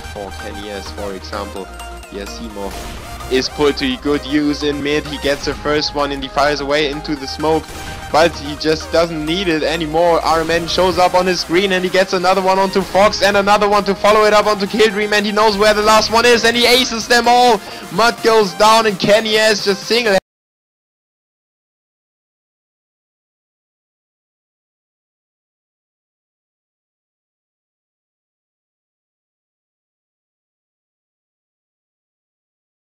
for KennyS, for example. Yasimov is put to good use in mid. He gets the first one and he fires away into the smoke, but he just doesn't need it anymore. RMN shows up on his screen and he gets another one onto Fox and another one to follow it up onto Killdream, and he knows where the last one is and he aces them all. Mud goes down and KennyS just single